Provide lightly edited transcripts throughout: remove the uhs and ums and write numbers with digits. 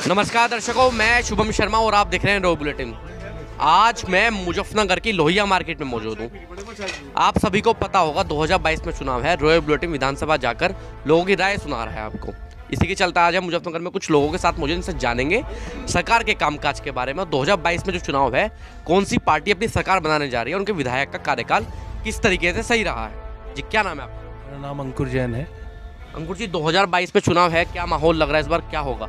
नमस्कार दर्शकों, मैं शुभम शर्मा और आप देख रहे हैं रोज बुलेटिन। आज मैं मुजफ्फरनगर की लोहिया मार्केट में मौजूद हूँ। आप सभी को पता होगा 2022 में चुनाव है। रोज बुलेटिन विधानसभा जाकर लोगों की राय सुना रहा है आपको। इसी के चलते आज हम मुजफ्फरनगर में कुछ लोगों के साथ मौजूद, इनसे जानेंगे सरकार के कामकाज के बारे में। 2022 में जो चुनाव है, कौन सी पार्टी अपनी सरकार बनाने जा रही है, उनके विधायक का कार्यकाल किस तरीके से सही रहा है। जी, क्या नाम है आपका? मेरा नाम अंकुर जैन है। अंकुर जी, 2022 में चुनाव है, क्या माहौल लग रहा है इस बार, क्या होगा?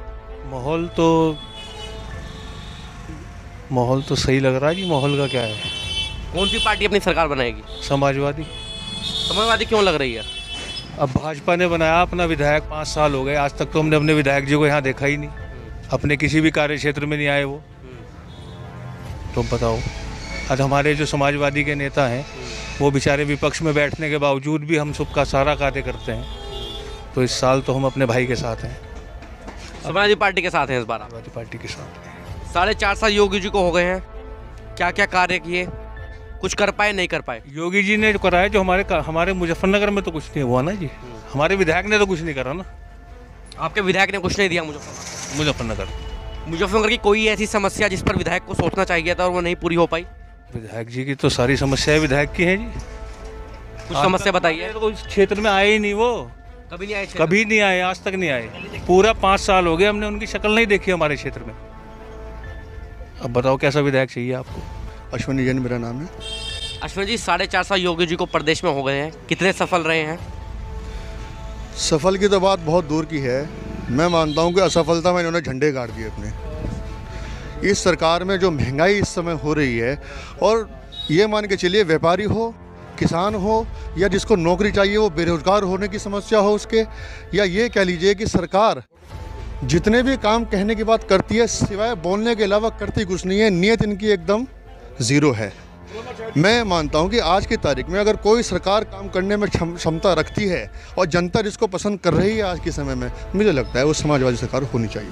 माहौल तो सही लग रहा है जी। माहौल का क्या है? कौन सी पार्टी अपनी सरकार बनाएगी? समाजवादी। समाजवादी क्यों लग रही है? अब भाजपा ने बनाया अपना विधायक, 5 साल हो गए, आज तक तो हमने अपने विधायक जी को यहाँ देखा ही नहीं। अपने किसी भी कार्य क्षेत्र में नहीं आए वो। तो बताओ, आज हमारे जो समाजवादी के नेता हैं वो बेचारे विपक्ष में बैठने के बावजूद भी हम सबका सारा कार्य करते हैं। तो इस साल तो हम अपने भाई के साथ हैं, समाजवादी पार्टी के साथ हैं इस बार। समाजवादी पार्टी के साथ हैं। 4.5 साल योगी जी को हो गए हैं, क्या क्या कार्य किए, कुछ कर पाए नहीं कर पाए? योगी जी ने जो करा है, जो हमारे मुजफ्फरनगर में तो कुछ नहीं हुआ ना जी। हमारे विधायक ने तो कुछ नहीं करा ना। आपके विधायक ने कुछ नहीं दिया मुजफ्फरनगर की कोई ऐसी समस्या जिस पर विधायक को सोचना चाहिए था और वो नहीं पूरी हो पाई? विधायक जी की तो सारी समस्याएं विधायक की हैं जी। कुछ समस्या बताइए। तो इस क्षेत्र में आए ही नहीं वो, कभी नहीं आए? कभी नहीं आए, आज तक नहीं आए। पूरा 5 साल हो गए, हमने उनकी शक्ल नहीं देखी हमारे क्षेत्र में। अब बताओ कैसा विधायक चाहिए आपको? अश्विनी जैन मेरा नाम है। अश्विनी जी, 4.5 साल योगी जी को प्रदेश में हो गए हैं, कितने सफल रहे हैं? सफल की तो बात बहुत दूर की है। मैं मानता हूं कि असफलता में इन्होंने झंडे गाड़ दिए अपने। इस सरकार में जो महंगाई इस समय हो रही है, और ये मान के चलिए व्यापारी हो, किसान हो, या जिसको नौकरी चाहिए वो बेरोजगार होने की समस्या हो उसके, या ये कह लीजिए कि सरकार जितने भी काम कहने की बात करती है, सिवाय बोलने के अलावा करती कुछ नहीं है। नियत इनकी एकदम ज़ीरो है। मैं मानता हूं कि आज की तारीख में अगर कोई सरकार काम करने में क्षमता रखती है और जनता जिसको पसंद कर रही है आज के समय में, मुझे लगता है वो समाजवादी सरकार होनी चाहिए।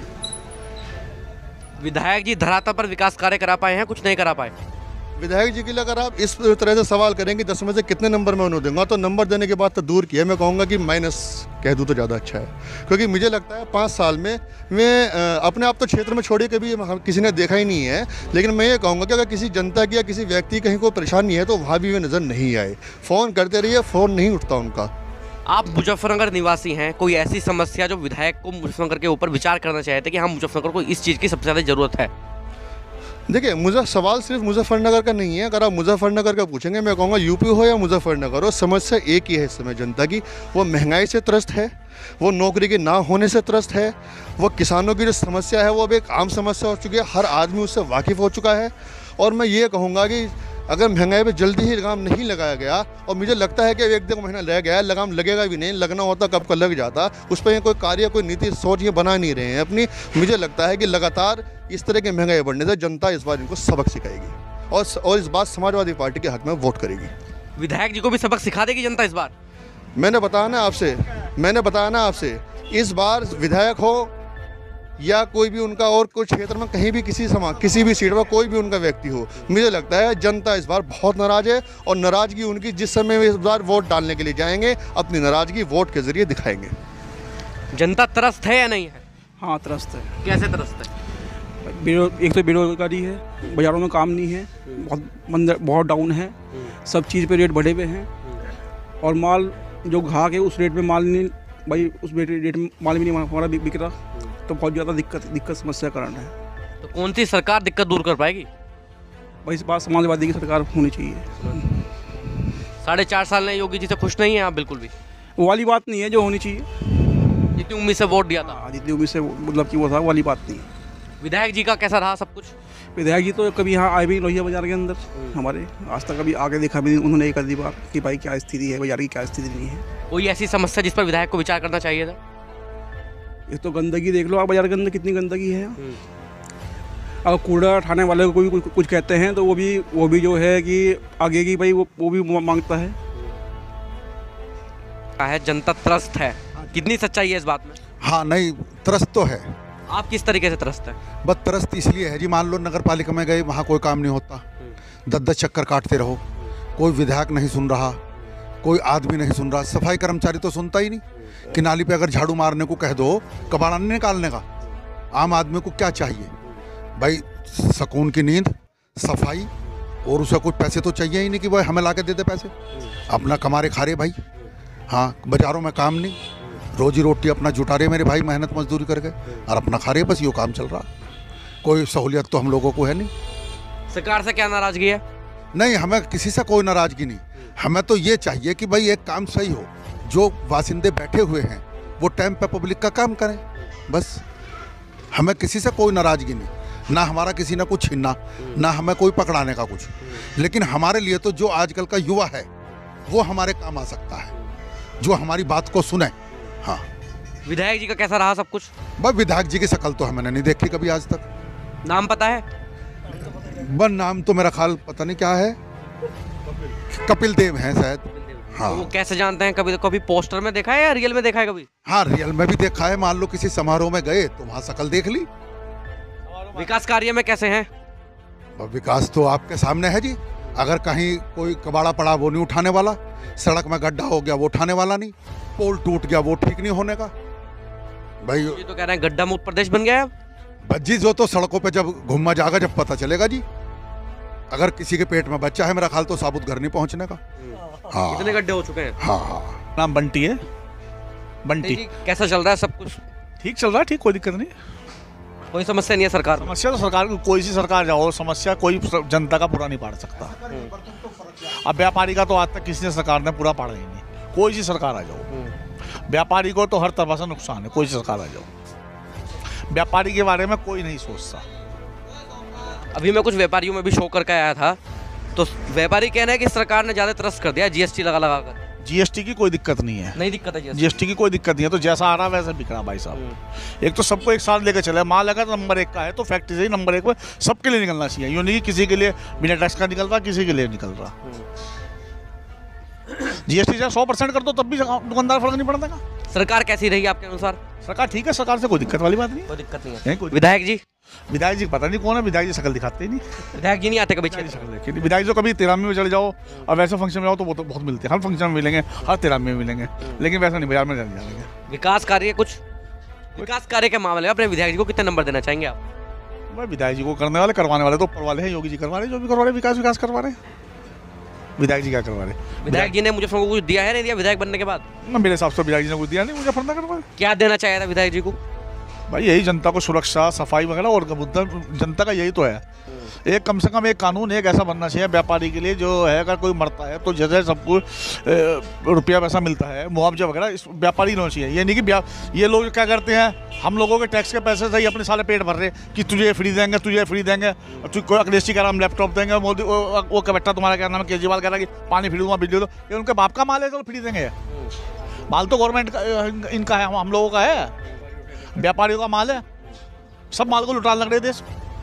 विधायक जी धरातल पर विकास कार्य करा पाए हैं, कुछ नहीं करा पाए? विधायक जी के लिए अगर आप इस तरह से सवाल करेंगे 10 में से कितने नंबर मैं उन्हें दूंगा, तो नंबर देने के बाद तो दूर किया, मैं कहूँगा कि माइनस कह दूँ तो ज़्यादा अच्छा है। क्योंकि मुझे लगता है 5 साल में मैं अपने आप तो क्षेत्र में छोड़िए कभी किसी ने देखा ही नहीं है, लेकिन मैं ये कहूँगा कि अगर किसी जनता की या किसी व्यक्ति कहीं कोई परेशानी है तो वहाँ भी वे नज़र नहीं आए। फ़ोन करते रहिए, फ़ोन नहीं उठता उनका। आप मुजफ्फरनगर निवासी हैं, कोई ऐसी समस्या जो विधायक को मुजफ्फरनगर के ऊपर विचार करना चाहते कि हाँ, मुजफ्फरनगर को इस चीज़ की सबसे ज़्यादा ज़रूरत है? देखिए, सवाल सिर्फ मुजफ्फरनगर का नहीं है। अगर आप मुजफ्फरनगर का पूछेंगे, मैं कहूँगा यूपी हो या मुजफ्फरनगर हो, समस्या एक ही है इस समय जनता की। वो महंगाई से त्रस्त है, वो नौकरी के ना होने से त्रस्त है, वो किसानों की जो समस्या है वो अब एक आम समस्या हो चुकी है, हर आदमी उससे वाकिफ़ हो चुका है। और मैं ये कहूँगा कि अगर महंगाई पे जल्दी ही लगाम नहीं लगाया गया, और मुझे लगता है कि 1-2 महीना रह गया है, लगाम लगेगा भी नहीं, लगना होता कब का लग जाता, उस पर कोई कार्य, कोई नीति, सोच ये बना नहीं रहे हैं अपनी। मुझे लगता है कि लगातार इस तरह की महंगाई बढ़ने से जनता इस बार इनको सबक सिखाएगी और इस बार समाजवादी पार्टी के हक में वोट करेगी। विधायक जी को भी सबक सिखा देगी जनता इस बार? मैंने बताया ना आपसे, इस बार विधायक हो या कोई भी उनका और कोई क्षेत्र में कहीं भी किसी भी सीट पर कोई भी उनका व्यक्ति हो, मुझे लगता है जनता इस बार बहुत नाराज़ है। और नाराज़गी उनकी जिस समय वे इस बार वोट डालने के लिए जाएंगे, अपनी नाराज़गी वोट के जरिए दिखाएंगे। जनता त्रस्त है या नहीं है? हाँ, त्रस्त है। कैसे त्रस्त है? एक तो बेरोजगारी है, बाज़ारों में काम नहीं है, बहुत डाउन है, सब चीज़ पे रेट बढ़े हुए हैं, और माल जो ग्राहक है उस रेट में माल नहीं, भाई उस रेट में माल भी नहीं हमारा बिक रहा, तो बहुत ज़्यादा दिक्कत समस्या कारण है। तो कौन सी सरकार दिक्कत दूर कर पाएगी? भाई इस बात समाजवादी की सरकार होनी चाहिए। 4.5 साल में योगी जी से खुश नहीं है आप बिल्कुल भी? वो वाली बात नहीं है जो होनी चाहिए। जितनी उम्मीद से वोट दिया था, जितनी उम्मीद से मतलब कि वो था, वाली बात नहीं है। विधायक जी का कैसा रहा सब कुछ? विधायक जी तो कभी यहाँ आए भी लोहिया बाजार के अंदर हमारे, आज तक कभी आगे देखा भी नहीं उन्होंने एक आधी बार कि भाई क्या स्थिति है, बाजार की क्या स्थिति नहीं है। कोई ऐसी समस्या जिस पर विधायक को विचार करना चाहिए था? एक तो गंदगी देख लो आप, बाजार के अंदर कितनी गंदगी है। अगर कूड़ा उठाने वाले को कोई कुछ कहते हैं तो वो भी जो है कि आगे की भाई वो भी मांगता है। जनता त्रस्त है, कितनी सच्चाई है इस बात में? हाँ, नहीं, त्रस्त तो है। आप किस तरीके से त्रस्त हैं? बस त्रस्त इसलिए है जी, मान लो नगर पालिका में गए, वहाँ कोई काम नहीं होता, 10-10 चक्कर काटते रहो, कोई विधायक नहीं सुन रहा, कोई आदमी नहीं सुन रहा, सफाई कर्मचारी तो सुनता ही नहीं कि नाली पे अगर झाड़ू मारने को कह दो, कबाड़ा नहीं निकालने का। आम आदमी को क्या चाहिए भाई? सुकून की नींद, सफाई, और उसे कुछ पैसे तो चाहिए ही नहीं कि भाई हमें ला के दे दे पैसे। अपना कमा रहे खा रहे भाई। हाँ, बाजारों में काम नहीं, रोजी रोटी अपना जुटा रहे मेरे भाई, मेहनत मजदूरी करके, और अपना खा रहे, बस ये काम चल रहा। कोई सहूलियत तो हम लोगों को है नहीं। सरकार से क्या नाराजगी है? नहीं, हमें किसी से कोई नाराजगी नहीं। हमें तो ये चाहिए कि भाई एक काम सही हो, जो वासिंदे बैठे हुए हैं वो टाइम पे पब्लिक का काम करें, बस। हमें किसी से कोई नाराजगी नहीं, ना हमारा किसी ने कुछ छीनना, ना हमें कोई पकड़ाने का कुछ। लेकिन हमारे लिए तो जो आजकल का युवा है वो हमारे काम आ सकता है, जो हमारी बात को सुने। हाँ, विधायक जी का कैसा रहा सब कुछ? बस विधायक जी की शक्ल तो मैंने नहीं देखी कभी आज तक। नाम पता है? बस नाम तो मेरा ख्याल पता नहीं क्या है, कपिल देव हैं शायद। हाँ। तो वो कैसे जानते हैं? कभी कभी पोस्टर में देखा है या रियल में देखा है कभी? हाँ, रियल में भी देखा है। मान लो किसी समारोह में गए तो वहाँ शक्ल देख ली। विकास कार्य में कैसे हैं? विकास तो आपके सामने है जी। अगर कहीं कोई कबाड़ा पड़ा वो नहीं उठाने वाला, सड़क में गड्ढा हो गया वो उठाने वाला नहीं, पोल टूट गया वो ठीक नहीं होने का भाई। ये तो कह रहे हैं गड्ढा मुक्त प्रदेश बन गया है अब। बज्जी जो तो सड़कों पे जब घूमना जाएगा जब पता चलेगा जी। अगर किसी के पेट में बच्चा है, मेरा ख्याल तो साबुत घर नहीं पहुंचने का। हाँ, कितने गड्ढे हो चुके हैं? हाँ हाँ। नाम बंटी है। बंटी कैसा चल रहा है सब कुछ? ठीक चल रहा है, ठीक, कोई दिक्कत नहीं। कोई समस्या नहीं है सरकार में? समस्या तो सरकार की, कोई सी सरकार जाओ, समस्या कोई जनता का पूरा नहीं पाड़ सकता। अब व्यापारी का तो आज तक किसी ने सरकार ने पूरा पाड़ा ही नहीं। कोई सी सरकार आ जाओ, व्यापारी को तो हर तरह से नुकसान है। कोई सी सरकार आ जाओ, व्यापारी के बारे में कोई नहीं सोचता। अभी मैं कुछ व्यापारियों में भी शो करके आया था, तो व्यापारी कह रहे हैं कि सरकार ने ज्यादा त्रस्त कर दिया जीएसटी लगा लगा कर। जीएसटी की कोई दिक्कत नहीं है। नहीं दिक्कत है जीएसटी की कोई दिक्कत नहीं है, तो जैसा आ रहा है वैसे बिक रहा भाई साहब। एक तो सबको एक साथ लेकर चले, माल अगर नंबर 1 का है तो फैक्ट्री से ही नंबर 1 पे सबके लिए निकलना चाहिए। यूँ नहीं कि किसी के लिए बिना टैक्स का निकल रहा, किसी के लिए निकल रहा। जीएसटी चाहे 100% कर दो तब भी दुकानदार फर्क नहीं पड़ता। सरकार कैसी रही आपके अनुसार? सरकार ठीक है, सरकार से कोई दिक्कत वाली बात नहीं कोई दिक्कत नहीं है। है। विधायक जी? विधायक जी पता नहीं कौन है, विधायक जी शक्ल दिखाते ही नहीं। विधायक जी नहीं आते कभी? विधायक जी कभी 13 में चले जाओ और वैसे फंक्शन में जाओ तो वो तो बहुत मिलते हैं। हर फंक्शन में मिलेंगे, हर 13 में मिलेंगे, लेकिन वैसा नहीं बाजार में जाएंगे। विकास कार्य कुछ? विकास कार्य के मामले में अपने विधायक जी को कितने नंबर देना चाहेंगे आप? भाई विधायक जी को करने वाले, करवाने वाले तो ऊपर वाले हैं। योगी जी करवा रहे, जो भी करवा रहे, विकास करवा रहे। विधायक जी क्या करवा रहे? विधायक जी ने मुजफ्फरनगर को कुछ दिया है, नहीं दिया विधायक बनने के बाद? मेरे हिसाब से विधायक जी ने कुछ दिया नहीं मुजफ्फरनगर करवा। क्या देना चाहिए था विधायक जी को? भाई यही जनता को सुरक्षा, सफाई वगैरह, और मुद्दा जनता का यही तो है। एक कम से कम एक कानून एक ऐसा बनना चाहिए व्यापारी के लिए, जो है अगर कोई मरता है तो जैसे सबको रुपया पैसा मिलता है, मुआवजा वगैरह, इस व्यापारी होना चाहिए। ये नहीं कि ये लोग क्या करते हैं, हम लोगों के टैक्स के पैसे से ही अपने सारे पेट भर रहे कि तुझे फ्री देंगे, तुझे फ्री देंगे, तु कोई अखिलेश जी कह रहा हम लैपटॉप देंगे, मोदी वो क्या बेटा तुम्हारा क्या नाम है, केजरीवाल कह रहा है कि पानी फ्री दूंगा, बिजली दो। ये उनके बाप का माल है तो फ्री देंगे? माल तो गवर्नमेंट का इनका है, हम लोगों का है, व्यापारियों का माल है। सब माल को लुटाने लग रहे देश।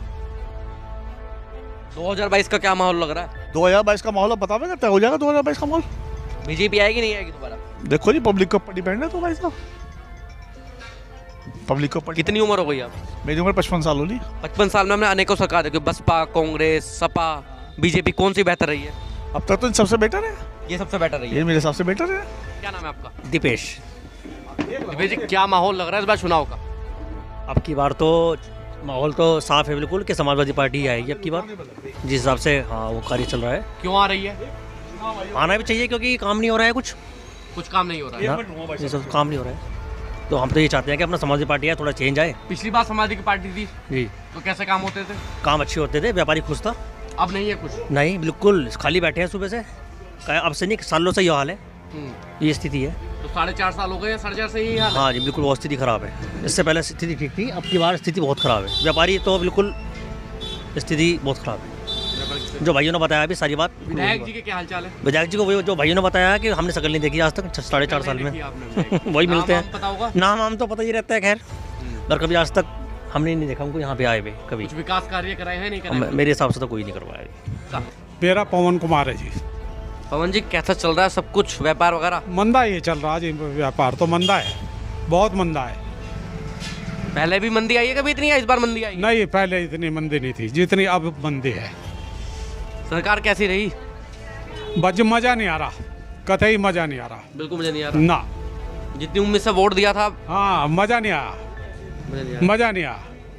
2022 का क्या माहौल लग रहा है? 2022 का माहौल बता देगा, तय हो जाएगा 2022 का माहौल। बीजेपी आएगी नहीं आएगी दोबारा? देखो जी, पब्लिक के ऊपर डिपेंड है तो भाई साहब, पब्लिक के ऊपर। कितनी उम्र हो गई आप? मेरी उम्र 55 साल होगी। 55 साल में हमने अनेकों सरकार देखी, बसपा, कांग्रेस, सपा, बीजेपी, कौन सी बेहतर रही है? अब तक तो इन सबसे बेटर है, ये सबसे बेटर रही ये है। मेरे हिसाब से बेटर है। क्या नाम है आपका? दीपेश। दिपेश जी, क्या माहौल लग रहा है इस बार चुनाव का? अब की बार तो माहौल तो साफ है बिल्कुल कि समाजवादी पार्टी ही आएगी अब की बार, जिस हिसाब से हाँ वो कार्य चल रहा है। क्यों आ रही है? आना भी चाहिए क्योंकि काम नहीं हो रहा है, कुछ काम नहीं हो रहा है। ना, जिस हिसाब से काम नहीं हो रहा है, तो हम तो ये चाहते हैं कि अपना समाजवादी पार्टी है थोड़ा चेंज आए। पिछली बार समाजवादी की पार्टी थी जी, तो कैसे काम होते थे? काम अच्छे होते थे, व्यापारी खुश था। अब नहीं है कुछ? नहीं, बिल्कुल खाली बैठे हैं सुबह से, अब से नहीं सालों से ये हाल है, ये स्थिति है। तो 4.5 साल हो गए, 4.5 से ही हाल है? हाँ जी, बिल्कुल बहुत स्थिति खराब है। इससे पहले स्थिति ठीक थी, अब की बार स्थिति बहुत ख़राब है। व्यापारी तो बिल्कुल स्थिति बहुत ख़राब है। जो भाइयों ने बताया अभी सारी बात। विधायक जी के क्या हालचाल है? विधायक जी को वही जो भाइयों ने बताया कि हमने शक्ल नहीं देखी आज तक 4.5 साल में। वही मिलते हैं, पता होगा? नाम वाम तो पता ही रहता है खैर, पर कभी आज तक हमने नहीं देखा उनको यहाँ पे आए हुए कभी। कुछ विकास कार्य कराए हैं नहीं कराए? मेरे हिसाब से तो कोई नहीं करवाया। मेरा पवन कुमार है जी। पवन जी, कैसा चल रहा है सब कुछ, व्यापार वगैरह? मंदा ये चल रहा है जी, व्यापार तो मंदा है, बहुत मंदा है। पहले भी मंदी आई है कभी इतनी, इस बार मंदी आई? नहीं, पहले इतनी मंदी नहीं थी जितनी अब मंदी है। सरकार कैसी रही? बस मजा नहीं आ रहा, कतई मजा नहीं आ रहा। बिल्कुल मुझे नहीं आ रहा ना, जितनी उम्मीद से वोट दिया था। हाँ मजा नहीं आया, मुझे नहीं आ रहा। मजा नहीं आया।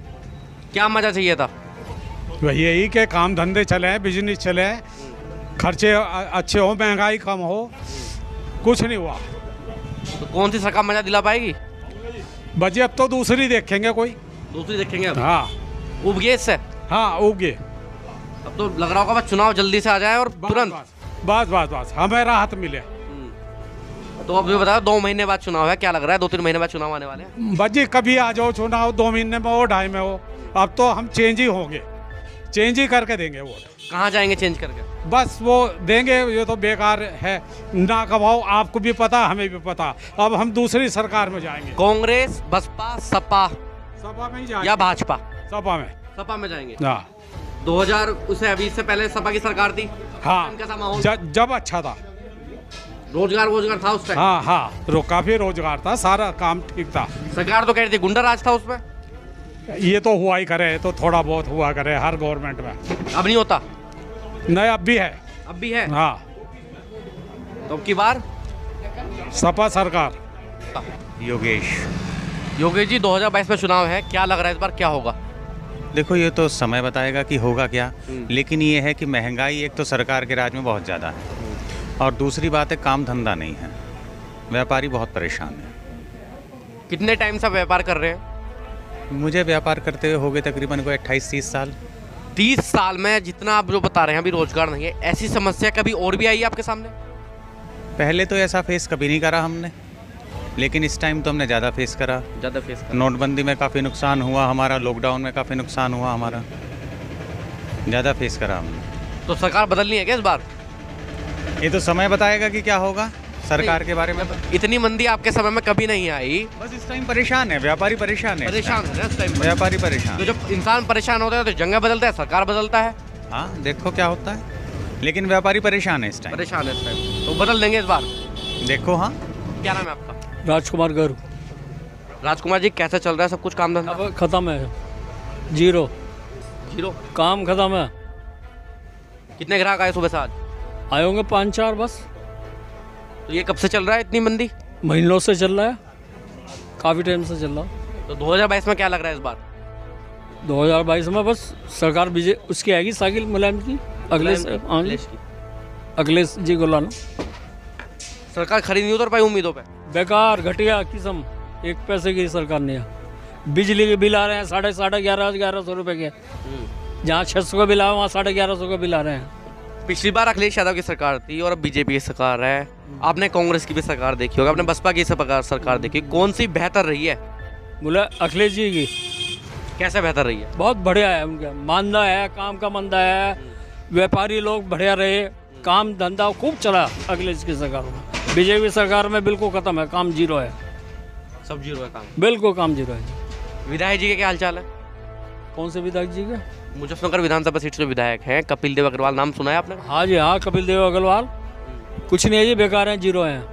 क्या मजा चाहिए था? वही यही के काम धंधे चले, बिजनेस चले, खर्चे अच्छे हो, महंगाई कम हो, कुछ नहीं हुआ। तो कौन सी सरकार मजा दिला पाएगी? बजे अब तो दूसरी देखेंगे, कोई दूसरी देखेंगे अब। हाँ उब गए इससे? हाँ उग गए। अब तो लग रहा होगा बस चुनाव जल्दी से आ जाए और तुरंत। बस हमें राहत मिले। तो अब ये बताओ, 2 महीने बाद चुनाव है, क्या लग रहा है 2-3 महीने बाद चुनाव आने वाले हैं? बजी कभी आ जाओ चुनाव, 2 महीने में हो, 2.5 में हो, अब तो हम चेंज ही होंगे, चेंज ही करके देंगे वोट। कहाँ जाएंगे चेंज करके? बस वो देंगे, ये तो बेकार है ना कमाओ, आपको भी पता हमें भी पता। अब हम दूसरी सरकार में जाएंगे। कांग्रेस, बसपा, सपा में ही जाएंगे। या भाजपा? सपा में जाएंगे। हाँ 2000 उसे अभी इससे पहले सपा की सरकार थी। हाँ कैसा माहौल? जब अच्छा था, रोजगार था उस टाइम। हाँ काफी रोजगार था, सारा काम ठीक था। सरकार तो कह रही थी गुंडा राज था उसमें। ये तो हुआ ही करे, तो थोड़ा बहुत हुआ करे हर गवर्नमेंट में। अब नहीं होता? नहीं, अब भी है। अब भी है? हाँ। तो अब की बार सपा सरकार। योगेश जी 2022 में चुनाव है, क्या लग रहा है इस बार क्या होगा? देखो, ये तो समय बताएगा कि होगा क्या, लेकिन ये है कि महंगाई एक तो सरकार के राज में बहुत ज़्यादा है, और दूसरी बात है काम धंधा नहीं है, व्यापारी बहुत परेशान है। कितने टाइम से व्यापार कर रहे हैं? मुझे व्यापार करते हुए हो गए तकरीबन कोई 28-30 साल। 30 साल में जितना आप जो बता रहे हैं अभी रोजगार नहीं है, ऐसी समस्या कभी और भी आई है आपके सामने? पहले तो ऐसा फेस कभी नहीं करा हमने, लेकिन इस टाइम तो हमने ज़्यादा फेस करा। नोटबंदी में काफ़ी नुकसान हुआ हमारा, लॉकडाउन में काफ़ी नुकसान हुआ हमारा, ज़्यादा फेस करा हमने। तो सरकार बदलनी है क्या इस बार? ये तो समय बताएगा कि क्या होगा सरकार के बारे में। इतनी मंदी आपके समय में कभी नहीं आई। बस इस टाइम परेशान है, व्यापारी परेशान है इस टाइम व्यापारी परेशान। तो जब इंसान परेशान होता है तो जंगा बदलता है, सरकार बदलता है। हाँ देखो क्या होता है, लेकिन व्यापारी परेशान है इस टाइम। परेशान है इस टाइम, तो बदल देंगे इस बार देखो। हाँ क्या नाम है आपका? राजकुमार गरू। राजकुमार जी, कैसा चल रहा है सब कुछ काम धंधा? अब खत्म है, जीरो काम खत्म है। कितने ग्राहक आए सुबह से आज? आए होंगे 5-4 बस। तो ये कब से चल रहा है इतनी मंदी? महीनों से चल रहा है, काफ़ी टाइम से चल रहा है। तो 2022 में क्या लग रहा है इस बार? 2022 में बस सरकार बीजे उसकी आएगी, साकिल मुलायम की, अखिलेश जी को लाना। सरकार खरी नहीं उतर पाई उम्मीदों पे? बेकार, घटिया किस्म, 1 पैसे की सरकार नहीं है। बिजली के बिल आ रहे हैं 1150 रुपए के, जहाँ 600 का बिल आया वहाँ 1150 का बिल आ रहे हैं। पिछली बार अखिलेश यादव की सरकार थी और अब बीजेपी की सरकार है। आपने कांग्रेस की भी सरकार देखी होगी, आपने बसपा की सरकार देखी, कौन सी बेहतर रही है? बोले अखिलेश जी की। कैसे बेहतर रही है? बहुत बढ़िया है, उनका मानदा है, काम का मंदा है, व्यापारी लोग बढ़िया रहे, काम धंधा खूब चला अखिलेश की सरकार में। बीजेपी सरकार में बिल्कुल खत्म है, काम जीरो है, सब जीरो है काम, बिल्कुल काम जीरो है। विधायक जी के क्या हालचाल है? कौन से विधायक जी के? मुजफ्फरनगर विधानसभा सीट से विधायक हैं कपिल देव अग्रवाल, नाम सुना है आपने? हाँ जी हाँ, कपिल देव अग्रवाल कुछ नहीं है जी, बेकार हैं, जीरो हैं।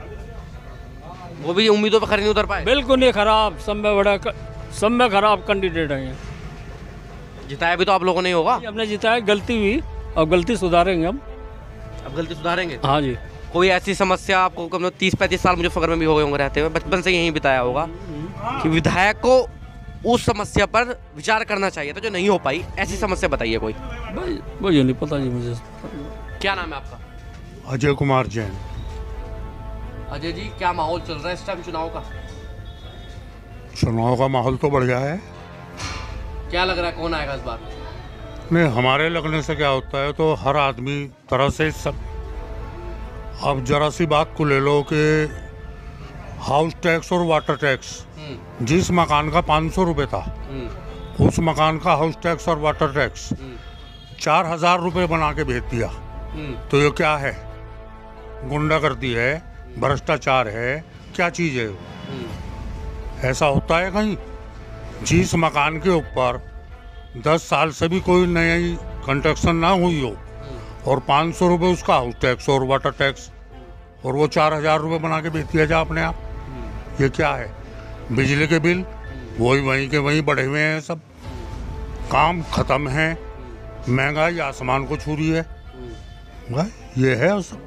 वो भी उम्मीदों पर खरी नहीं उतर पाए? बिल्कुल नहीं, खराब, सब में खराब कैंडिडेट हैं। जिताया भी तो आप लोगों ने होगा? हमने जिताया, गलती हुई, अब गलती सुधारेंगे हम। अब गलती सुधारेंगे? हाँ जी। कोई ऐसी समस्या आपको, कम 30-35 साल मुजफ्फरनगर में भी हो गए होंगे रहते हुए, बचपन से यहीं बिताया होगा, कि विधायक को उस समस्या पर विचार करना चाहिए था जो नहीं हो पाई, ऐसी समस्या बताइए कोई। भाई ये नहीं पता जी मुझे। क्या नाम है आपका? अजय कुमार जैन। अजय जी, क्या माहौल चल रहा है इस टाइम चुनाव का? चुनाव का माहौल तो बढ़िया है। क्या लग रहा है कौन आएगा इस बार? नहीं, हमारे लगने से क्या होता है, तो हर आदमी तरह से सब। अब जरा सी बात को ले लो कि हाउस टैक्स और वाटर टैक्स, जिस मकान का 500 रुपये था, उस मकान का हाउस टैक्स और वाटर टैक्स 4000 रुपये बना के भेज दिया। तो ये क्या है? गुंडागर्दी है, भ्रष्टाचार है, क्या चीज़ है? ऐसा होता है कहीं? जिस मकान के ऊपर 10 साल से भी कोई नई कंस्ट्रक्शन ना हुई हो और 500 रुपये उसका हाउस टैक्स और वाटर टैक्स, और वो 4000 रुपये बना के बेच दिया जाए अपने आप। ये क्या है? बिजली के बिल वहीं के वहीं बढ़े हुए हैं सब, काम खत्म है, महंगाई आसमान को छू रही है। ये है सब।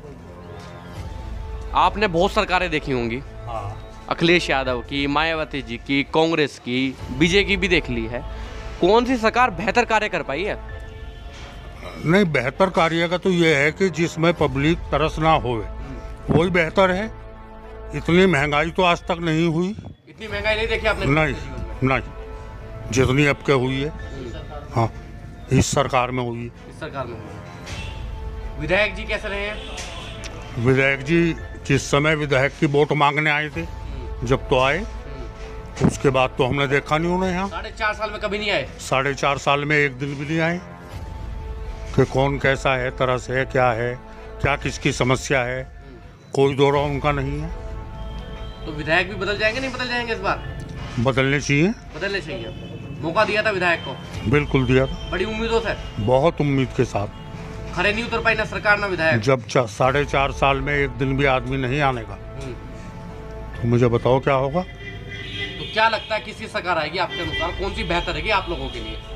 आपने बहुत सरकारें देखी होंगी, अखिलेश यादव की, मायावती जी की, कांग्रेस की, बीजेपी की भी देख ली है। कौन सी सरकार बेहतर कार्य कर पाई है? नहीं, बेहतर कार्य का तो ये है कि जिसमें पब्लिक तरस ना होवे, वही बेहतर है। इतनी महंगाई तो आज तक नहीं हुई। इतनी महंगाई नहीं देखी आपने? नहीं, जितनी अब के हुई है, हाँ, इस सरकार में हुई है। इस सरकार में हुई है। विधायक जी कैसे रहे हैं? विधायक जी जिस समय विधायक की वोट मांगने आए थे, जब तो आए, उसके बाद तो हमने देखा नहीं उन्हें यहाँ। 4.5 साल में कभी नहीं आए? 4.5 साल में एक दिन भी नहीं आए कि कौन कैसा है, तरस है, क्या किसकी समस्या है, कोई दौरा उनका नहीं है। तो विधायक भी बदल जाएंगे, नहीं बदल जाएंगे इस बार? बदलने चाहिए। बदलने चाहिए। मौका दिया था विधायक को? बिल्कुल दिया था, बड़ी उम्मीदों से। बहुत उम्मीद के साथ। खरे नहीं उतर पाई ना सरकार ना विधायक। जब 4.5 साल में एक दिन भी आदमी नहीं आने का, तो मुझे बताओ क्या होगा। तो क्या लगता है किसकी सरकार आएगी आपके अनुसार? कौन सी बेहतर रहेगी आप लोगों के लिए?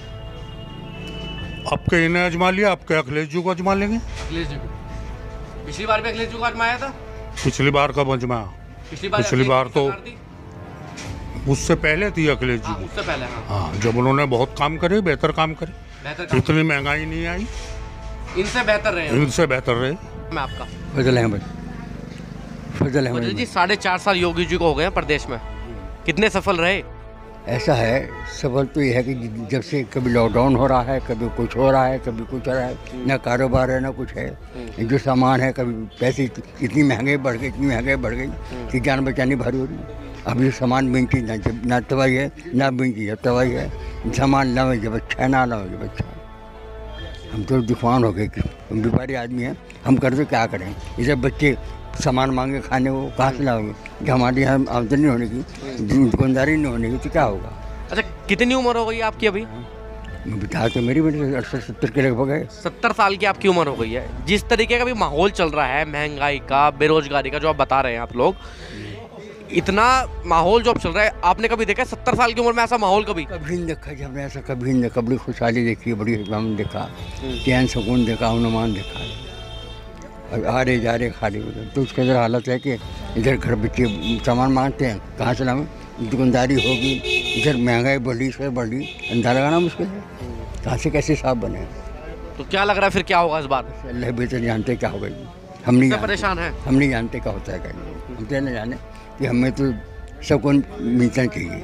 आपके इन्हें अजमा लिया, आपके अखिलेश जी को अजमा लेंगे। अखिलेश जी को पिछली बार भी अखिलेश जी को आजमाया था? पिछली बार कब अजमाया? पिछली बार तो उससे पहले थी अखिलेश जी की। उससे पहले, हाँ, जब उन्होंने बहुत काम करे, बेहतर काम करे, इतनी महंगाई नहीं आई। इनसे बेहतर रहे? इनसे बेहतर रहे। मैं आपका फजल अहमद जी 4.5 साल योगी जी को हो गए हैं प्रदेश में, कितने सफल रहे? ऐसा है, सफल तो ये है कि जब से कभी लॉकडाउन हो रहा है, कभी कुछ हो रहा है, कभी कुछ हो रहा है, ना कारोबार है ना कुछ है। जो सामान है, कभी पैसे इतनी महंगाई बढ़ गई कि जान बचानी भारी हो रही है। अब ये सामान बेची ना दवाई है, ना बेची है दवाई है, सामान ना जब अच्छा ना जब अच्छा। हम तो दुकान हो गए कि हम व्यापारी आदमी हैं, हम कर तो क्या करें? ये जब बच्चे सामान मांगे खाने को, कहाँ से लाओगे? जब हमारे यहाँ आमदनी होने की, दुकानदारी नहीं होने की, तो क्या होगा? अच्छा, कितनी उम्र हो गई आपकी अभी? बता तो मेरी 68-70 के लगभग है। 70 साल की आपकी उम्र हो गई है। जिस तरीके का भी माहौल चल रहा है, महंगाई का, बेरोजगारी का, जो आप बता रहे हैं आप लोग, इतना माहौल जो अब चल रहा है, आपने कभी देखा है 70 साल की उम्र में ऐसा माहौल? कभी नहीं देखा जी हमने ऐसा, कभी नहीं देखा। बड़ी खुशहाली देखी, बड़ी हम देखा, चैन सुकून देखा, अनुमान देखा, आ रहे जा रहे खा रहे। तो उसके अंदर हालत है कि इधर घर बच्चे सामान मांगते हैं, कहाँ से लाएं? दुकानदारी होगी, इधर महंगाई बढ़ी, इस बढ़ रही, अंधा लगाना मुश्किल है। कहाँ से कैसे साफ बने? तो क्या लग रहा है फिर क्या होगा इस बार? अल्लाह बेहतर जानते क्या होगा। हम नहीं परेशान है, हम नहीं जानते क्या होता है, क्या नहीं। हम तो नहीं जाने कि हमें तो सुकून मिलना चाहिए,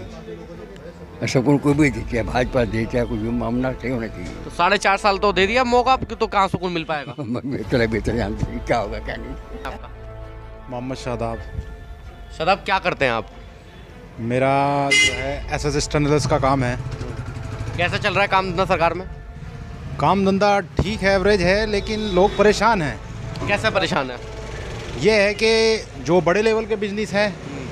सुकून कोई भी दे, चाहे भाजपा दे, चाहे कुछ मामला सही होना चाहिए। तो 4.5 साल तो दे दिया मौका, तो कहाँ सुकून मिल पाएगा? बेहतर जानते क्या होगा क्या नहीं। आपका? मोहम्मद शादाब। शादाब, क्या करते हैं आप? मेरा जो है एसएस टनल्स का काम है। कैसा चल रहा है काम धंधा सरकार में? काम धंधा ठीक है, एवरेज है, लेकिन लोग परेशान हैं। कैसे परेशान है? ये है कि जो बड़े लेवल के बिजनेस है,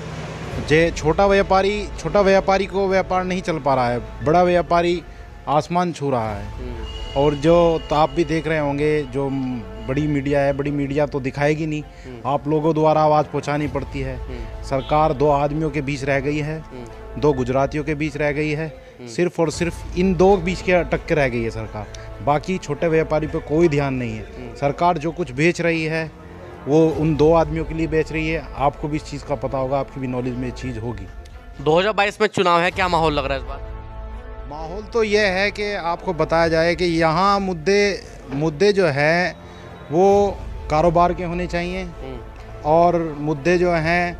जे छोटा व्यापारी को व्यापार नहीं चल पा रहा है, बड़ा व्यापारी आसमान छू रहा है। और जो तो आप भी देख रहे होंगे, जो बड़ी मीडिया है, बड़ी मीडिया तो दिखाएगी नहीं, आप लोगों द्वारा आवाज़ पहुंचानी पड़ती है। सरकार 2 आदमियों के बीच रह गई है, 2 गुजरातियों के बीच रह गई है, सिर्फ और सिर्फ इन 2 बीच के अटक के रह गई है सरकार। बाकी छोटे व्यापारी पे कोई ध्यान नहीं है। सरकार जो कुछ बेच रही है वो उन 2 आदमियों के लिए बेच रही है। आपको भी इस चीज़ का पता होगा, आपकी भी नॉलेज में ये चीज़ होगी। 2022 में चुनाव है, क्या माहौल लग रहा है इस बार? माहौल तो ये है कि आपको बताया जाए कि यहाँ मुद्दे जो हैं वो कारोबार के होने चाहिए, और मुद्दे जो हैं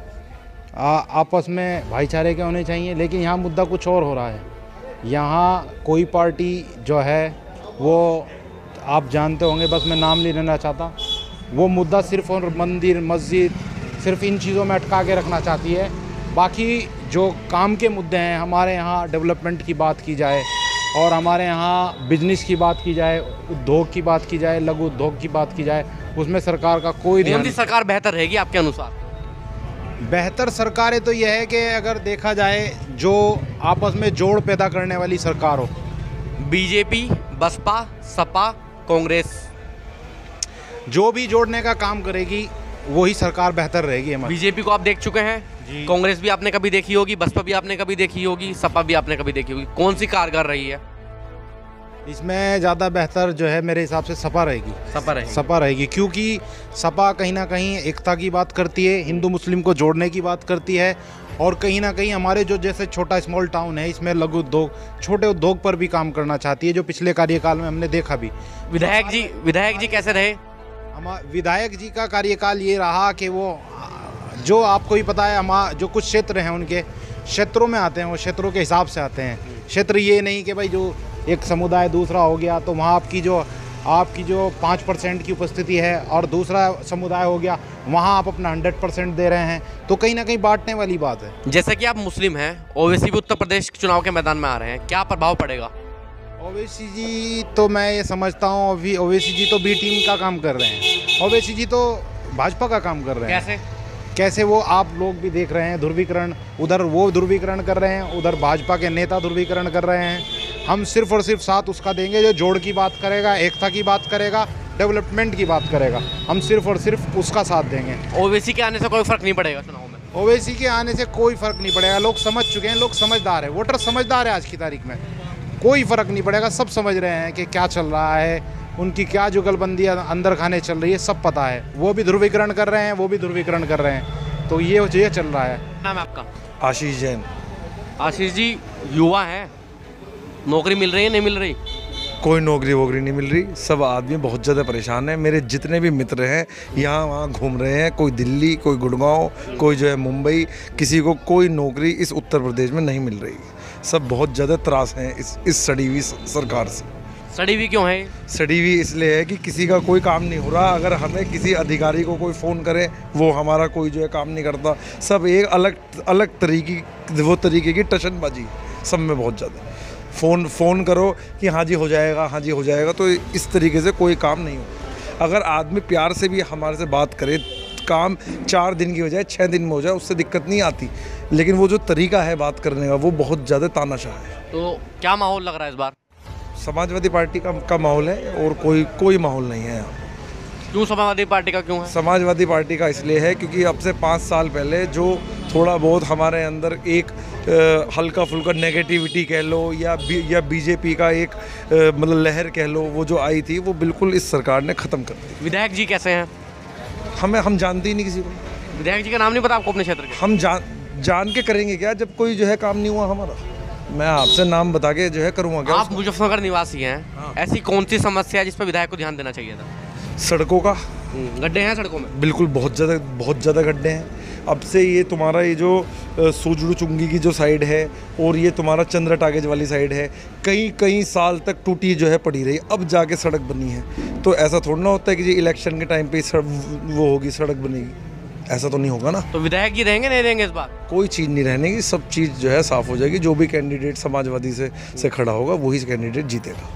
आपस में भाईचारे के होने चाहिए। लेकिन यहाँ मुद्दा कुछ और हो रहा है। यहाँ कोई पार्टी जो है वो आप जानते होंगे, बस मैं नाम नहीं लेना चाहता, वो मुद्दा सिर्फ और मंदिर मस्जिद सिर्फ इन चीज़ों में अटका के रखना चाहती है। बाकी जो काम के मुद्दे हैं, हमारे यहाँ डेवलपमेंट की बात की जाए, और हमारे यहाँ बिजनेस की बात की जाए, उद्योग की बात की जाए, लघु उद्योग की बात की जाए, उसमें सरकार का कोई ध्यान नहीं। सरकार बेहतर रहेगी आपके अनुसार? बेहतर सरकारें तो यह है कि अगर देखा जाए जो आपस में जोड़ पैदा करने वाली सरकार हो। बीजेपी, बसपा, सपा, कांग्रेस, जो भी जोड़ने का काम करेगी वही सरकार बेहतर रहेगी हमारी। बीजेपी को आप देख चुके हैं, कांग्रेस भी आपने कभी देखी होगी, बसपा भी आपने कभी देखी होगी, सपा भी आपने कभी देखी होगी। कौन सी कारगर रही है? इसमें ज़्यादा बेहतर जो है मेरे हिसाब से सपा रहेगी। सपा रहेगी, क्योंकि सपा कहीं ना कहीं एकता की बात करती है, हिंदू मुस्लिम को जोड़ने की बात करती है, और कहीं ना कहीं हमारे जो जैसे छोटा स्मॉल टाउन है इसमें लघु उद्योग, छोटे उद्योग पर भी काम करना चाहती है, जो पिछले कार्यकाल में हमने देखा भी। विधायक जी कैसे रहे? विधायक जी का कार्यकाल ये रहा कि वो जो आपको ही पता है, हम जो कुछ क्षेत्र हैं उनके क्षेत्रों में आते हैं, वो क्षेत्रों के हिसाब से आते हैं। क्षेत्र ये नहीं कि भाई जो एक समुदाय दूसरा हो गया तो वहाँ आपकी जो 5% की उपस्थिति है और दूसरा समुदाय हो गया वहाँ आप अपना 100% दे रहे हैं, तो कहीं ना कहीं बांटने वाली बात है। जैसे कि आप मुस्लिम हैं, ओवैसी भी उत्तर प्रदेश चुनाव के मैदान में आ रहे हैं, क्या प्रभाव पड़ेगा? ओवैसी जी तो मैं ये समझता हूँ अभी ओवैसी जी तो बी टीम का काम कर रहे हैं, ओवैसी जी तो भाजपा का काम कर रहे हैं। कैसे वो आप लोग भी देख रहे हैं, ध्रुवीकरण, उधर वो ध्रुवीकरण कर रहे हैं, उधर भाजपा के नेता ध्रुवीकरण कर रहे हैं। हम सिर्फ और सिर्फ साथ उसका देंगे जो जोड़ की बात करेगा, एकता की बात करेगा, डेवलपमेंट की बात करेगा, हम सिर्फ और सिर्फ उसका साथ देंगे। ओवैसी के आने से कोई फर्क नहीं पड़ेगा चुनाव में? ओवैसी के आने से कोई फर्क नहीं पड़ेगा, लोग समझ चुके हैं, लोग समझदार है, वोटर समझदार है। आज की तारीख में कोई फर्क नहीं पड़ेगा, सब समझ रहे हैं कि क्या चल रहा है, उनकी क्या जुगलबंदी अंदर खाने चल रही है, सब पता है। वो भी ध्रुवीकरण कर रहे हैं, वो भी ध्रुवीकरण कर रहे हैं, तो ये चल रहा है। नाम है आपका? आशीष जैन। आशीष जी, युवा हैं, नौकरी मिल रही है नहीं मिल रही? कोई नौकरी वोकरी नहीं मिल रही, सब आदमी बहुत ज़्यादा परेशान है। मेरे जितने भी मित्र हैं यहाँ वहाँ घूम रहे हैं, कोई दिल्ली, कोई गुड़गांव, कोई जो है मुंबई, किसी को कोई नौकरी इस उत्तर प्रदेश में नहीं मिल रही। सब बहुत ज़्यादा त्रास हैं इस सड़ी हुई सरकार से। सड़ी हुई क्यों है? सड़ी हुई इसलिए है कि किसी का कोई काम नहीं हो रहा। अगर हमें किसी अधिकारी को कोई फ़ोन करे, वो हमारा कोई जो है काम नहीं करता। सब एक अलग तरीके की टशनबाजी सब में बहुत ज़्यादा। फ़ोन करो कि हाँ जी हो जाएगा, हाँ जी हो जाएगा, तो इस तरीके से कोई काम नहीं हो। अगर आदमी प्यार से भी हमारे से बात करे, काम 4 दिन की हो जाए, 6 दिन में हो जाए, उससे दिक्कत नहीं आती। लेकिन वो जो तरीका है बात करने का, वो बहुत ज़्यादा तानाशाह है। तो क्या माहौल लग रहा है इस बार? समाजवादी पार्टी का माहौल है और कोई माहौल नहीं है यहाँ। क्यों समाजवादी पार्टी का क्यों है? समाजवादी पार्टी का इसलिए है क्योंकि अब से 5 साल पहले जो थोड़ा बहुत हमारे अंदर एक हल्का फुल्का नेगेटिविटी कह लो या बीजेपी का एक मतलब लहर कह लो, वो जो आई थी वो बिल्कुल इस सरकार ने ख़त्म कर दी। विधायक जी कैसे हैं? हम जानते ही नहीं किसी को। विधायक जी का नाम नहीं पता आपको अपने क्षेत्र के? हम जान के करेंगे क्या जब कोई जो है काम नहीं हुआ हमारा? मैं आपसे नाम बता के जो है करूँगा क्या? आप मुजफ्फरनगर निवासी हैं, ऐसी कौन सी समस्या है जिस पर विधायक को ध्यान देना चाहिए था? सड़कों का। गड्ढे हैं सड़कों में? बिल्कुल, बहुत ज़्यादा गड्ढे हैं। अब से ये तुम्हारा ये जो सूजड़ू चुंगी की जो साइड है और ये तुम्हारा चंद्र टागेज वाली साइड है, कई साल तक टूटी जो है पड़ी रही, अब जाके सड़क बनी है। तो ऐसा थोड़ा ना होता है कि जी इलेक्शन के टाइम पे वो होगी, सड़क बनेगी, ऐसा तो नहीं होगा ना। तो विधायक जी रहेंगे नहीं रहेंगे इस बार? कोई चीज़ नहीं रहने की, सब चीज़ जो है साफ़ हो जाएगी। जो भी कैंडिडेट समाजवादी से खड़ा होगा वही कैंडिडेट जीतेगा।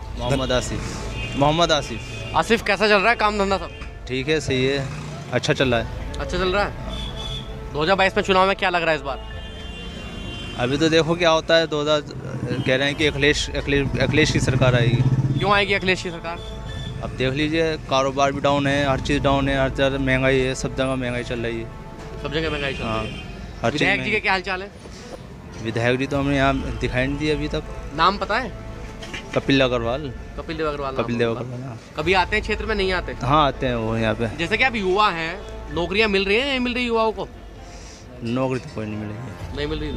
मोहम्मद आसिफ। आसिफ, कैसा चल रहा है काम धंधा सब? ठीक है, सही है, अच्छा चल रहा है। अच्छा चल रहा है। 2022 में चुनाव में क्या लग रहा है इस बार? अभी तो देखो क्या होता है। 2000 कह रहे हैं कि अखिलेश की सरकार आएगी। क्यों आएगी अखिलेश की सरकार? अब देख लीजिए, कारोबार भी डाउन है, हर चीज़ डाउन है, हर जगह महंगाई है, सब जगह महंगाई चल रही है। सब जगह महंगाई चल रही है। हर विधायक जी के क्या हाल चाल है? विधायक जी तो हमने यहाँ दिखाई नहीं दिए अभी तक। नाम पता है? कपिल अग्रवाल। कपिल देव अग्रवाल। कभी आते हैं क्षेत्र में? नहीं आते? हाँ आते हैं वो यहाँ पे। जैसे कि आप युवा हैं, नौकरियाँ मिल रही हैं नहीं मिल रही युवाओं को? नौकरी तो कोई नहीं मिल रही। नहीं मिल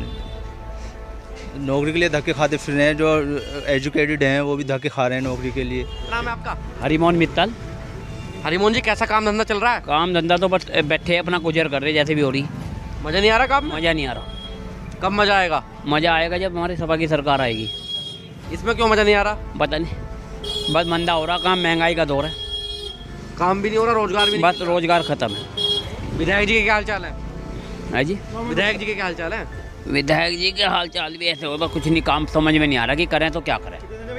रही? नौकरी के लिए धक्के खाते फिर रहे हैं। जो एजुकेटेड हैं वो भी धक्के खा रहे हैं नौकरी के लिए। नाम है आपका? हरिमोहन मित्तल। हरिमोहन जी, कैसा काम धंधा चल रहा है? काम धंधा तो बस बैठे अपना गुजर कर रहे जैसे भी हो रही। मज़ा नहीं आ रहा काम? मज़ा नहीं आ रहा। कब मज़ा आएगा? मज़ा आएगा जब हमारी सपा की सरकार आएगी। इसमें क्यों मज़ा नहीं आ रहा? पता नहीं, बस मंदा हो रहा काम, महंगाई का दौर है, काम भी नहीं हो रहा, रोजगार भी नहीं। बस रोजगार खत्म है। विधायक जी के क्या हाल चाल है? है जी, विधायक जी के क्या हाल चाल है? विधायक जी के हाल चाल भी ऐसे होगा, कुछ नहीं, काम समझ में नहीं आ रहा कि करें तो क्या करें।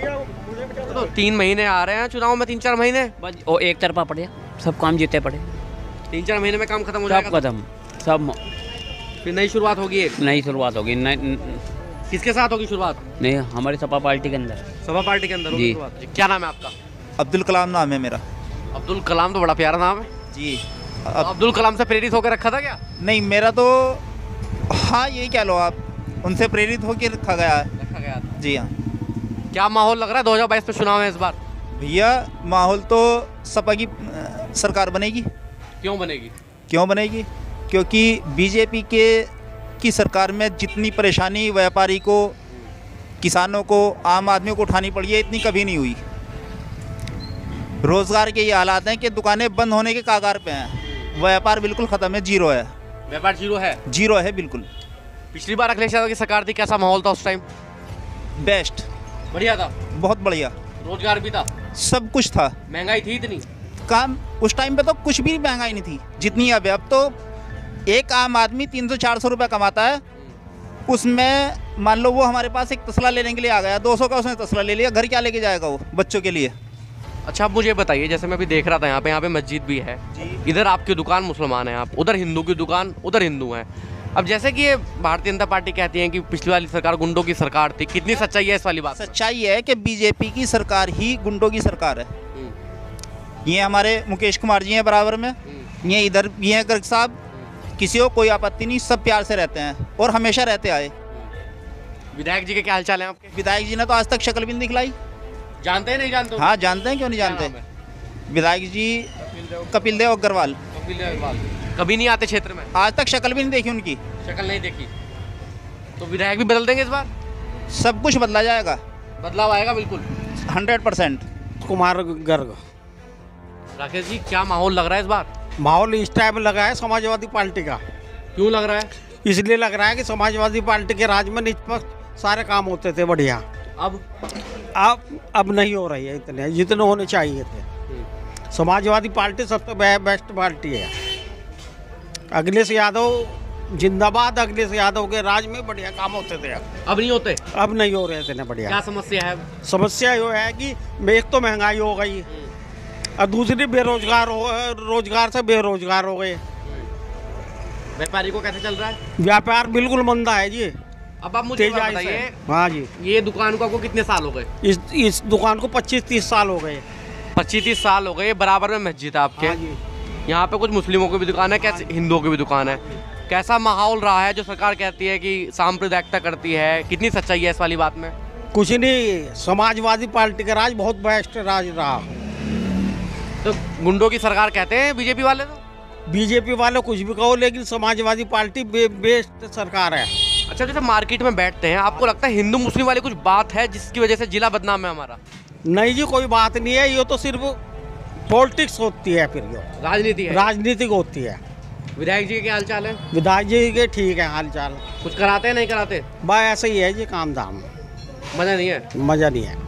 तो 3 महीने आ रहे हैं चुनाव में, 3-4 महीने बस वो एक तरफा पड़े, सब काम जीते पड़े। 3-4 महीने में काम खत्म हो जाएगा? सब खत्म, सब। फिर नई शुरुआत होगी? एक नई शुरुआत होगी। किसके साथ होगी शुरुआत? नहीं, हमारी सपा पार्टी के अंदर। सपा पार्टी के अंदर होगी शुरुआत। क्या नाम है आपका? अब्दुल कलाम नाम है मेरा। अब्दुल कलाम तो बड़ा प्यारा नाम है जी। अब्दुल कलाम से प्रेरित होकर रखा था क्या? नहीं, मेरा तो हाँ यही कह लो आप, उनसे प्रेरित होकर रखा गया था जी। हाँ। क्या माहौल लग रहा है 2022 में चुनाव है इस बार? भैया माहौल तो सपा की सरकार बनेगी। क्यों बनेगी? क्योंकि बीजेपी के की सरकार में जितनी परेशानी व्यापारी को, किसानों को, आम आदमी को उठानी पड़ी है, इतनी कभी नहीं हुई। रोज़गार के ये हालात हैं कि दुकानें बंद होने के कागार पे हैं, व्यापार बिल्कुल ख़त्म है, जीरो है। व्यापार जीरो है? जीरो है बिल्कुल। पिछली बार अखिलेश यादव की सरकार थी, कैसा माहौल था उस टाइम? बेस्ट, बढ़िया था, बहुत बढ़िया। रोजगार भी था, सब कुछ था। महंगाई थी इतनी? काम उस टाइम पे तो कुछ भी महंगाई नहीं थी जितनी अब तो एक आम आदमी 300-400 रुपये कमाता है, उसमें मान लो वो हमारे पास एक तसला लेने के लिए आ गया, 200 का उसने तसला ले लिया, घर क्या लेके जाएगा वो बच्चों के लिए? अच्छा, अब मुझे बताइए, जैसे मैं अभी देख रहा था यहाँ पे मस्जिद भी है, इधर आपकी दुकान मुसलमान है, आप उधर हिंदू की दुकान, उधर हिंदू है। अब जैसे कि ये भारतीय जनता पार्टी कहती है कि पिछली वाली सरकार गुंडों की सरकार थी, कितनी सच्चाई है इस वाली बात? सच्चाई है कि बीजेपी की सरकार ही गुंडों की सरकार है। ये हमारे मुकेश कुमार जी हैं बराबर में, ये इधर भी हैं गर्ग साहब, किसी को कोई आपत्ति नहीं, सब प्यार से रहते हैं और हमेशा रहते आए। विधायक जी के क्या हालचाल है आपके? विधायक जी ने तो आज तक शक्ल भी नहीं दिखलाई। जानते हैं नहीं जानते? हाँ जानते हैं, क्यों नहीं जानते। विधायक जी कपिल देव अग्रवाल। कपिल देव अग्रवाल कभी नहीं आते क्षेत्र में? आज तक शक्ल भी नहीं देखी उनकी। शक्ल नहीं देखी तो विधायक भी बदल देंगे इस बार? सब कुछ बदला जाएगा, बदलाव आएगा बिल्कुल 100%। कुमार गर्ग। राकेश जी, क्या माहौल लग रहा है इस बार? माहौल इस टाइम लगा है समाजवादी पार्टी का। क्यों लग रहा है? इसलिए लग रहा है कि समाजवादी पार्टी के राज में निष्पक्ष सारे काम होते थे बढ़िया। अब नहीं हो रही है इतने जितने होने चाहिए थे। समाजवादी पार्टी सबसे बेस्ट पार्टी है। अखिलेश यादव जिंदाबाद। अखिलेश यादव के राज में बढ़िया काम होते थे। अब नहीं होते? अब नहीं हो रहे इतने बढ़िया। क्या समस्या है? समस्या ये है कि एक तो महंगाई हो गई और दूसरी बेरोजगार रोजगार से बेरोजगार हो गए। व्यापारी को कैसे चल रहा है? व्यापार बिल्कुल मंदा है जी। अब आप मुझे बताइए, हाँ जी, ये दुकान को आपको कितने साल हो गए? इस दुकान को 25-30 साल हो गए। 25-30 साल हो गए। बराबर में मस्जिद है आपके। हाँ जी। यहाँ पे कुछ मुस्लिमों की भी दुकान है, कैसे हिंदुओं की भी दुकान है। कैसा माहौल रहा है जो सरकार कहती है कि सांप्रदायिकता करती है, कितनी सच्चाई है इस वाली बात में? कुछ नहीं, समाजवादी पार्टी का राज बहुत बेस्ट राज रहा। तो गुंडों की सरकार कहते हैं बीजेपी वाले? तो बीजेपी वाले कुछ भी कहो, लेकिन समाजवादी पार्टी बेस्ट सरकार है। अच्छा, जैसे मार्केट में बैठते हैं, आपको लगता है हिंदू मुस्लिम वाली कुछ बात है जिसकी वजह से जिला बदनाम है हमारा? नहीं जी, कोई बात नहीं है, ये तो सिर्फ पॉलिटिक्स होती है, फिर राजनीति है, राजनीतिक होती है। विधायक जी के क्या हाल चाल है? विधायक जी के ठीक है हाल चाल। कुछ कराते हैं नहीं कराते? भाई ऐसे ही है जी, काम धाम मजा नहीं है। मजा नहीं है।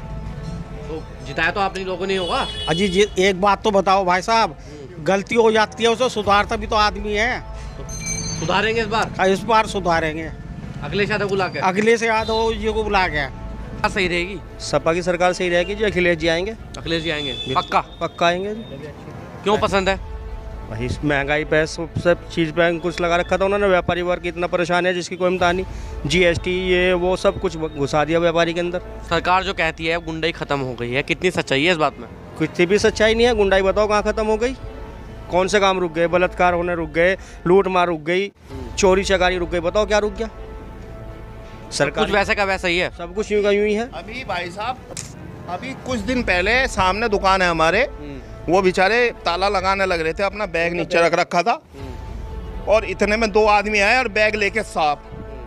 तो जिताया तो आपने लोगों ने होगा। अजी एक बात तो बताओ भाई साहब, गलती हो जाती है उसे सुधारता भी तो आदमी है। सुधारेंगे इस बार? इस बार सुधारेंगे। अखिलेश यादव बुला के? अखिलेश यादव जी को बुला के। सही रहेगी? सपा की सरकार सही रहेगी जी। अखिलेश जी आएंगे। अखिलेश जी आएंगे पक्का? पक्का आएंगे जी। क्यों पसंद है? वही महंगाई पे सब चीज़ पे अंकुश लगा रखा था उन्होंने। व्यापारी वर्ग इतना परेशान है जिसकी कोई इम्तान नहीं। GST ये वो सब कुछ घुसा दिया व्यापारी के अंदर। सरकार जो कहती है गुंडाई खत्म हो गई है, कितनी सच्चाई है इस बात में? कुछ भी सच्चाई नहीं है। गुंडाई बताओ कहाँ खत्म हो गई? कौन से काम रुक गए? बलात्कार होने रुक गए, लूट मार रुक गई, चोरी चकारी रुक गई, बताओ क्या रुक गया? सरकार कुछ वैसे का वैसा ही है, सब कुछ यूं का यूं ही है। अभी भाई साहब, अभी कुछ दिन पहले सामने दुकान है हमारे, वो बेचारे ताला लगाने लग रहे थे, अपना बैग नीचे रख रखा था और इतने में 2 आदमी आए और बैग लेके साफ।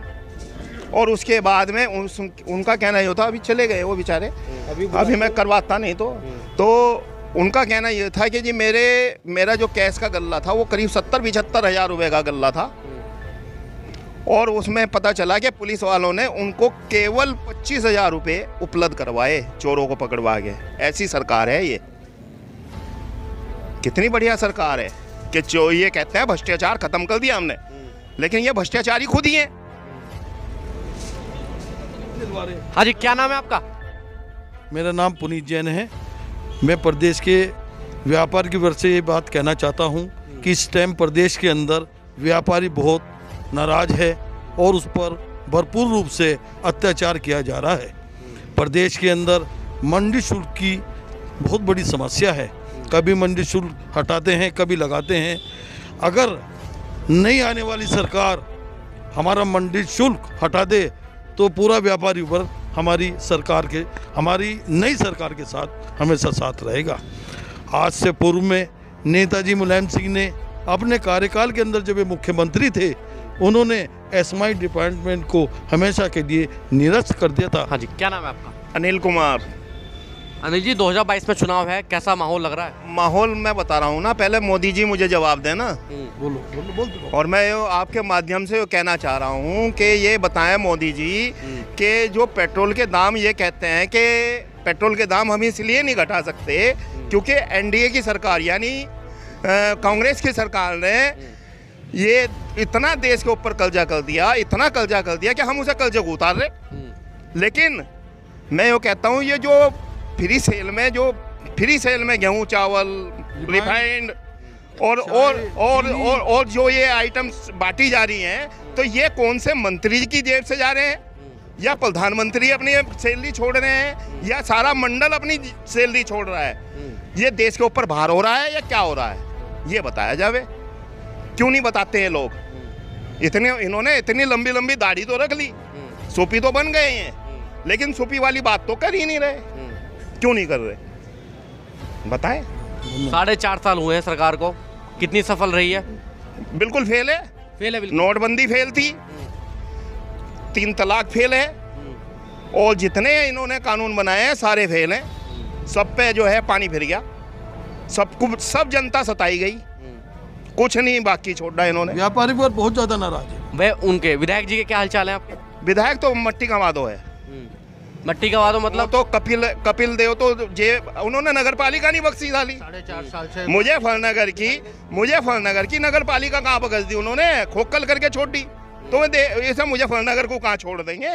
और उसके बाद में उनका कहना ये था, अभी चले गए वो बेचारे, अभी मैं करवाता नहीं तो उनका कहना ये था कि जी मेरा जो कैश का गल्ला था वो करीब 70-75 हज़ार रुपये का गल्ला था। और उसमें पता चला कि पुलिस वालों ने उनको केवल 25,000 रुपये उपलब्ध करवाए चोरों को पकड़वा के। ऐसी सरकार है ये। कितनी बढ़िया सरकार है कि जो ये कहते हैं भ्रष्टाचार खत्म कर दिया हमने, लेकिन ये भ्रष्टाचारी खुद ही है। हाँ जी, क्या नाम है आपका? मेरा नाम पुनीत जैन है। मैं प्रदेश के व्यापार की वर्ष से ये बात कहना चाहता हूँ कि इस टाइम प्रदेश के अंदर व्यापारी बहुत नाराज है और उस पर भरपूर रूप से अत्याचार किया जा रहा है। प्रदेश के अंदर मंडी शुल्क की बहुत बड़ी समस्या है। कभी मंडी शुल्क हटाते हैं, कभी लगाते हैं। अगर नई आने वाली सरकार हमारा मंडी शुल्क हटा दे तो पूरा व्यापारी वर्ग हमारी नई सरकार के साथ हमेशा साथ रहेगा। आज से पूर्व में नेताजी मुलायम सिंह ने अपने कार्यकाल के अंदर जब वे मुख्यमंत्री थे उन्होंने एसएमआई डिपार्टमेंट को हमेशा के लिए निरस्त कर दिया था। हाँ जी, क्या नाम है आपका? अनिल कुमार। अनिल जी, 2022 में चुनाव है, कैसा माहौल लग रहा है? माहौल मैं बता रहा हूँ ना, पहले मोदी जी मुझे जवाब देना। बोलो। और मैं आपके माध्यम से कहना चाह रहा हूँ कि ये बताएं मोदी जी कि जो पेट्रोल के दाम, ये कहते हैं कि पेट्रोल के दाम हम इसलिए नहीं घटा सकते क्योंकि एनडीए की सरकार यानी कांग्रेस की सरकार ने ये इतना देश के ऊपर कब्जा कर दिया, इतना कब्जा कर दिया कि हम उसे कर्जे को उतार रहे। लेकिन मैं ये कहता हूँ, ये जो फ्री सेल में गेहूं, चावल, रिफाइंड और जो ये आइटम्स बांटी जा रही हैं, तो ये कौन से मंत्री की जेब से जा रहे हैं, या प्रधानमंत्री अपनी सैलरी छोड़ रहे हैं, या सारा मंडल अपनी सैलरी छोड़ रहा है? ये देश के ऊपर भार हो रहा है या क्या हो रहा है, ये बताया जावे। क्यों नहीं बताते हैं लोग? इन्होंने इतनी लंबी लंबी दाढ़ी तो रख ली, सूपी तो बन गए हैं, लेकिन सूपी वाली बात तो कर ही नहीं रहे। क्यों नहीं कर रहे, बताएं। 4.5 साल हुए हैं सरकार को, कितनी सफल रही है? बिल्कुल फेल है। बिल्कुल। नोटबंदी फेल थी, 3 तलाक फेल है, और जितने इन्होंने कानून बनाए हैं सारे फेल हैं। सब पे जो है पानी फिर गया, सब जनता सताई गई, कुछ नहीं बाकी छोड़ा इन्होंने। व्यापारी पर बहुत ज्यादा नाराज है। वे उनके विधायक जी के क्या हालचाल है आपके? विधायक तो मट्टी का वादो है। मट्टी का वादो मतलब? तो कपिल देव तो उन्होंने नगर पालिका नहीं बख्शी डाली। 4.5 साल से मुजफ्फरनगर की नगर पालिका कहाँ बख्श दी उन्होंने, खोखल करके छोड़ दी। तो ऐसा मुजफ्फरनगर को कहाँ छोड़ देंगे?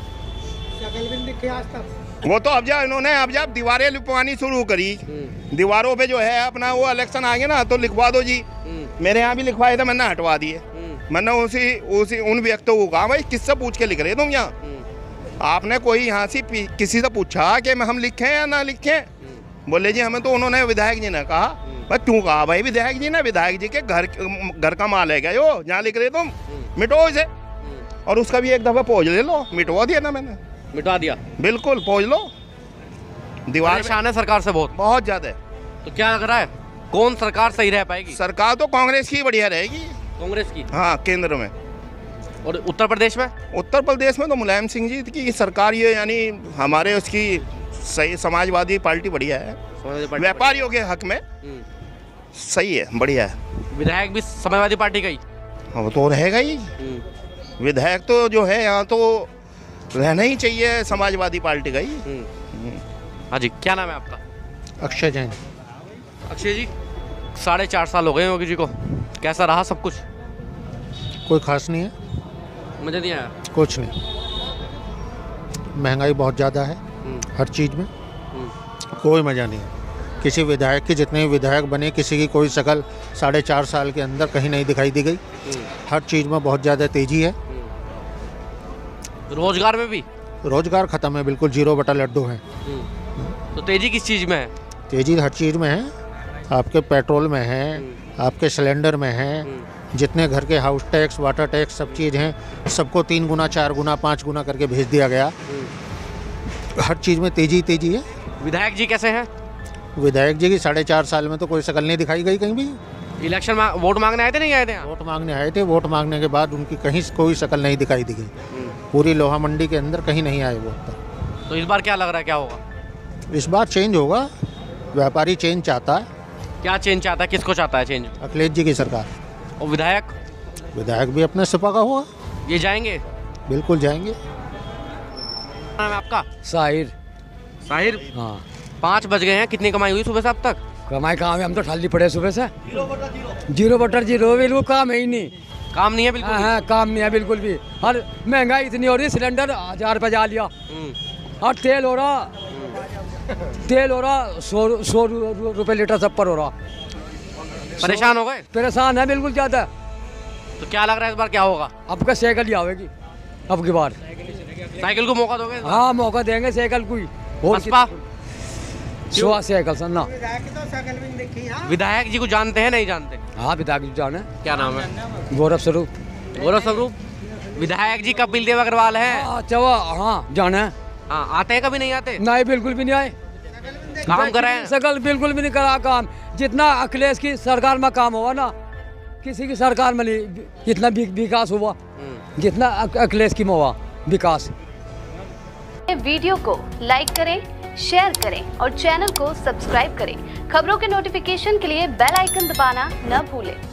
वो तो अब जब दीवारें लिखवानी शुरू करी, दीवारों पे जो है अपना वो इलेक्शन आ गया ना, तो लिखवा दो जी। मेरे यहाँ भी लिखवाए थे, मैंने हटवा दिए। मैंने उसी उन व्यक्तियों को कहा, भाई किससे पूछ के लिख रहे तुम यहाँ? आपने कोई यहाँ से किसी से पूछा कि हम लिखें या ना लिखें? बोले जी हमें तो उन्होंने विधायक जी ने कहा। भाई क्यों कहा भाई विधायक जी ने? विधायक जी के घर का माल है क्या यो, जहाँ लिख रहे तुम? मिटो इसे। और उसका भी एक दफा पोज ले लो, मिटवा दिया ना मैंने। मिटवा दिया? बिल्कुल, पोज लो। दीवार परेशान है सरकार से बहुत ज्यादा। तो क्या लग रहा है, कौन सरकार सही रह पाएगी? सरकार तो कांग्रेस की बढ़िया रहेगी। कांग्रेस की? हाँ, केंद्र में। और उत्तर प्रदेश में? उत्तर प्रदेश में तो मुलायम सिंह जी की सरकार, ये यानी हमारे उसकी सही समाजवादी पार्टी बढ़िया है, व्यापारियों के हक में सही है, बढ़िया है। विधायक भी समाजवादी पार्टी का ही? हाँ, वो तो रहेगा ही। विधायक तो जो है यहाँ तो रहना ही चाहिए समाजवादी पार्टी का ही। हाँ जी, क्या नाम है आपका? अक्षय जैन। अक्षय जी, 4.5 साल हो गए योगी जी को, कैसा रहा सब कुछ? कोई खास नहीं है, मजा नहीं आया? कुछ नहीं। महंगाई बहुत ज़्यादा है हर चीज़ में, कोई मज़ा नहीं है। किसी विधायक की, जितने विधायक बने, किसी की कोई शकल 4.5 साल के अंदर कहीं नहीं दिखाई दी गई। हर चीज़ में बहुत ज़्यादा तेज़ी है। रोजगार में भी? रोजगार ख़त्म है, बिल्कुल 0 बटा लड्डू है। तो तेज़ी किस चीज़ में है? तेज़ी हर चीज़ में है। आपके पेट्रोल में है, आपके सिलेंडर में है, जितने घर के हाउस टैक्स, वाटर टैक्स, सब चीज़ हैं, सबको 3 गुना, 4 गुना, 5 गुना करके भेज दिया गया। हर चीज़ में तेज़ी है। विधायक जी कैसे हैं? विधायक जी की 4.5 साल में तो कोई शकल नहीं दिखाई गई कहीं भी। इलेक्शन में वोट मांगने आए थे, नहीं आए थे? वोट मांगने आए थे, वोट मांगने के बाद उनकी कहीं कोई शकल नहीं दिखाई दी गई। पूरी लोहा मंडी के अंदर कहीं नहीं आए वोट तक। तो इस बार क्या लग रहा है, क्या होगा? इस बार चेंज होगा। व्यापारी चेंज चाहता है। क्या चेंज चाहता है, किसको चाहता है चेंज? अखिलेश जी की सरकार। और विधायक? विधायक भी अपने सपा का होगा। ये जाएंगे? बिल्कुल जाएंगे। नाम है आपका? साहिर। साहिर? हाँ। 5 बज गए हैं, कितनी कमाई हुई सुबह से अब तक? कमाई कहाँ है, हम तो ठाली पड़े सुबह से। 0 बटा 0 बिल्कुल काम है ही नहीं। काम नहीं है बिल्कुल? हाँ, काम नहीं है बिल्कुल भी। हर महंगाई इतनी हो रही है, सिलेंडर 1000 रुपये जा लिया। और तेल हो रहा 100 रुपये लीटर सब पर हो रहा। परेशान हो गए? परेशान है बिल्कुल ज़्यादा। तो क्या लग रहा है इस बार क्या होगा? अब का साइकिल ही आवेगी अब की बार। साइकिल को मौका दोगे? हाँ, मौका देंगे साइकिल को ही। साइकिल सर ना। विधायक जी को जानते हैं, नहीं जानते? हाँ, विधायक जी जाने। क्या नाम है? गौरव स्वरूप। गौरव स्वरूप। विधायक जी कपिल देव अग्रवाल है? हाँ, जाने। हाँ, आते हैं कभी नहीं आते? नहीं, बिल्कुल भी नहीं आए। काम कराए? सकल बिल्कुल भी नहीं करा काम। जितना अखिलेश की सरकार में काम हुआ ना, किसी की सरकार में नहीं इतना विकास हुआ जितना अखिलेश की में हुआ विकास। वीडियो को लाइक करें, शेयर करें और चैनल को सब्सक्राइब करें। खबरों के नोटिफिकेशन के लिए बेल आइकन दबाना न भूलें।